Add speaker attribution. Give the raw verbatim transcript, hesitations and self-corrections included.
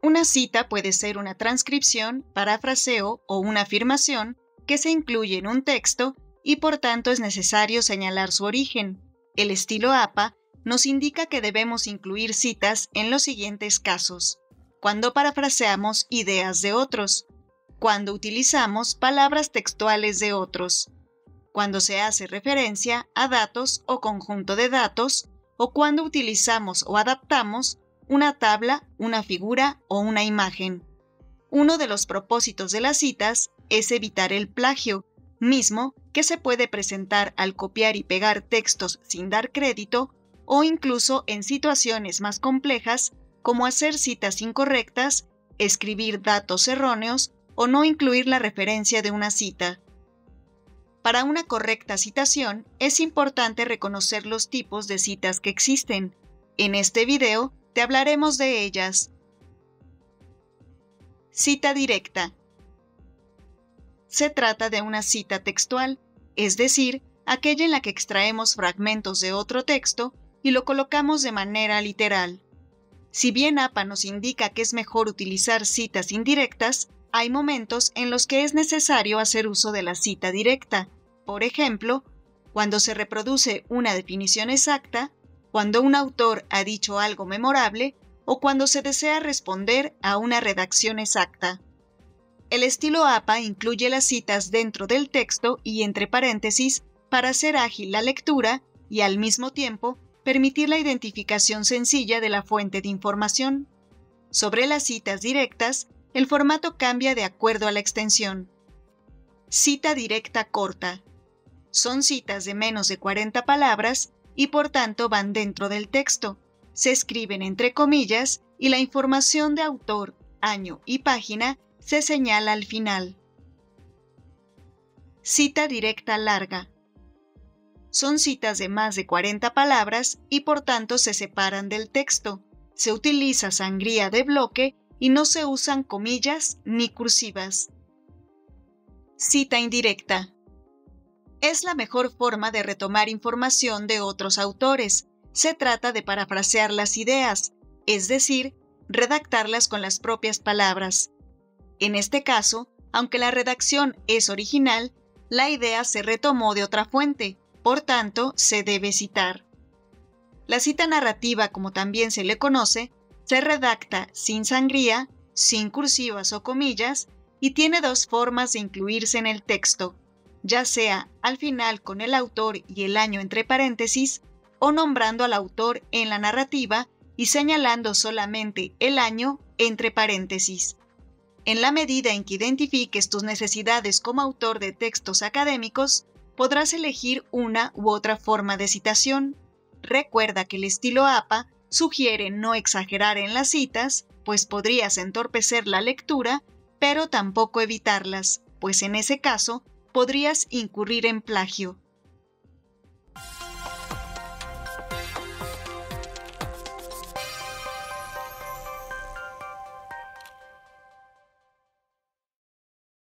Speaker 1: Una cita puede ser una transcripción, parafraseo o una afirmación que se incluye en un texto y por tanto es necesario señalar su origen. El estilo A P A nos indica que debemos incluir citas en los siguientes casos: cuando parafraseamos ideas de otros, cuando utilizamos palabras textuales de otros, cuando se hace referencia a datos o conjunto de datos, o cuando utilizamos o adaptamos una tabla, una figura o una imagen. Uno de los propósitos de las citas es evitar el plagio, mismo que se puede presentar al copiar y pegar textos sin dar crédito o incluso en situaciones más complejas como hacer citas incorrectas, escribir datos erróneos o no incluir la referencia de una cita. Para una correcta citación, es importante reconocer los tipos de citas que existen. En este video te hablaremos de ellas. Cita directa. Se trata de una cita textual, es decir, aquella en la que extraemos fragmentos de otro texto y lo colocamos de manera literal. Si bien A P A nos indica que es mejor utilizar citas indirectas, hay momentos en los que es necesario hacer uso de la cita directa. Por ejemplo, cuando se reproduce una definición exacta, cuando un autor ha dicho algo memorable o cuando se desea responder a una redacción exacta. El estilo A P A incluye las citas dentro del texto y entre paréntesis para hacer ágil la lectura y al mismo tiempo permitir la identificación sencilla de la fuente de información. Sobre las citas directas, el formato cambia de acuerdo a la extensión. Cita directa corta. Son citas de menos de cuarenta palabras y por tanto van dentro del texto. Se escriben entre comillas y la información de autor, año y página se señala al final. Cita directa larga. Son citas de más de cuarenta palabras y por tanto se separan del texto. Se utiliza sangría de bloque y no se usan comillas ni cursivas. Cita indirecta. Es la mejor forma de retomar información de otros autores. Se trata de parafrasear las ideas, es decir, redactarlas con las propias palabras. En este caso, aunque la redacción es original, la idea se retomó de otra fuente, por tanto, se debe citar. La cita narrativa, como también se le conoce, se redacta sin sangría, sin cursivas o comillas, y tiene dos formas de incluirse en el texto, ya sea al final con el autor y el año entre paréntesis, o nombrando al autor en la narrativa y señalando solamente el año entre paréntesis. En la medida en que identifiques tus necesidades como autor de textos académicos, podrás elegir una u otra forma de citación. Recuerda que el estilo A P A sugiere no exagerar en las citas, pues podrías entorpecer la lectura, pero tampoco evitarlas, pues en ese caso podrías incurrir en plagio.